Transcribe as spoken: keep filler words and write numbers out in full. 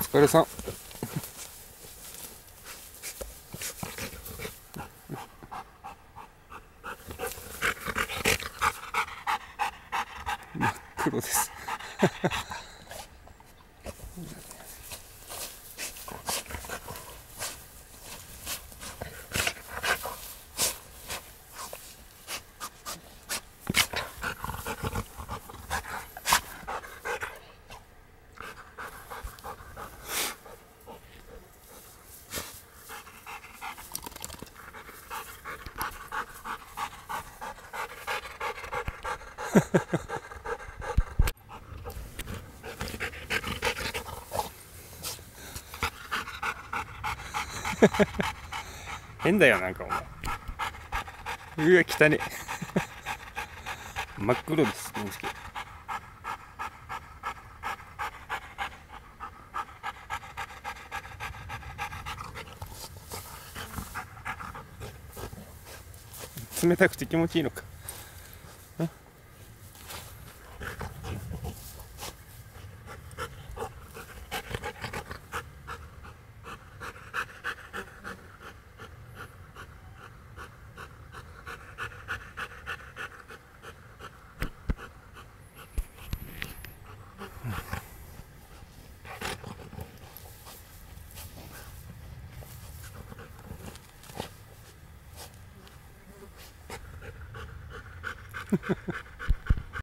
疲れさん。真っ黒です変だよ、なんかお前。うわ、汚ね真っ黒です、認識。冷たくて気持ちいいのか。